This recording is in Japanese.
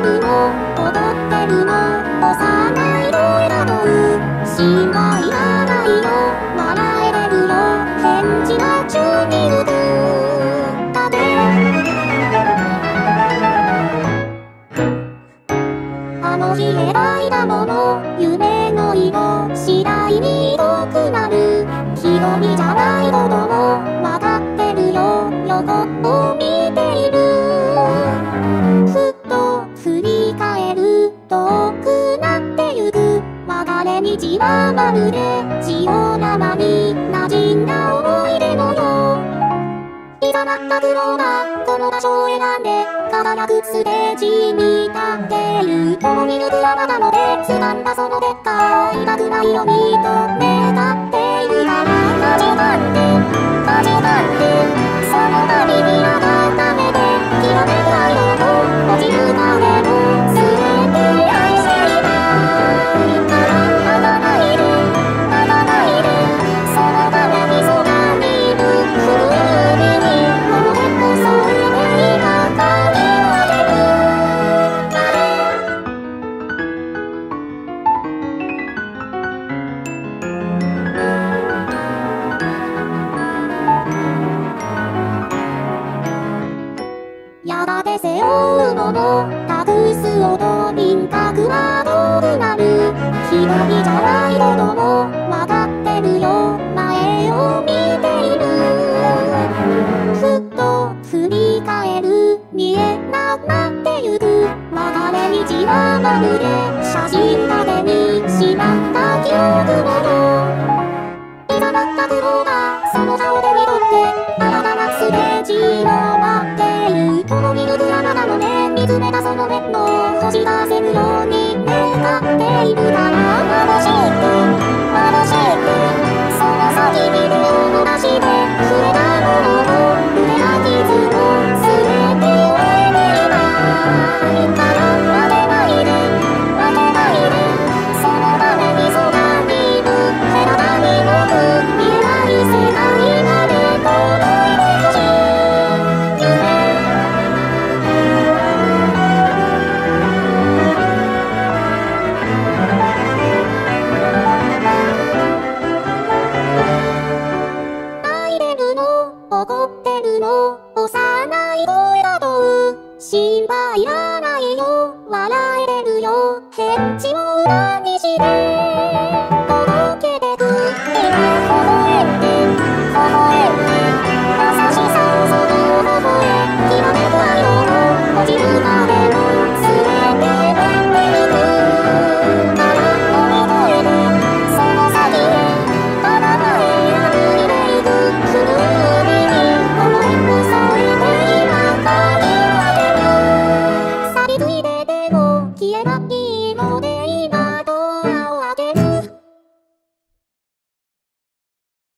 るの踊ってるの幼い声だと心配いらないよ笑えれるよ返事がチューニングだってあの日描いたもの夢の色次第にひどくなるひどみじゃないこともわかってるよ横を見ているふっと振り返る遠くなってゆく別れ道はまるでジオラマに馴染んだ思い出のよういざなった苦労がこの場所を選んで輝くステージに立ってる共に抜くあなたので掴んだその結果痛くないようにと願っているから始まってその度に改めてきらめく愛を落ちる影も全て愛していたいからまたないでそのためにそばにいる古い指にこの手こそ運命が鍵を開けるやがて背負うもの託す音輪郭は遠くなるひどみじゃないこともわかってるよ前を見ているふっと振り返る見えなくなってゆく別れ道はまるで写真だけにしまった記憶ものいざなった苦労がその顔で見とって新たなステージを待っている共に抜くあなたの目見つめたその目の星がせるように願っているから眩しいってその先に手を伸ばして触れたものも触れた傷も全てをえていないから負けないでそのためにそばにいる隔たりも見えない世界まで届いてほしい怒ってるの幼い声だと心配いらないよ笑えれるよ返事を裏にして